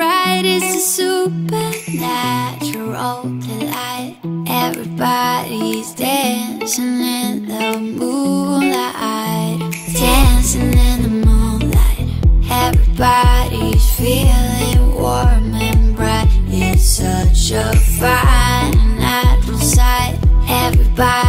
right, it's a supernatural delight. Everybody's dancing in the moonlight, dancing in the moonlight. Everybody's feeling warm and bright. It's such a fine natural sight. Everybody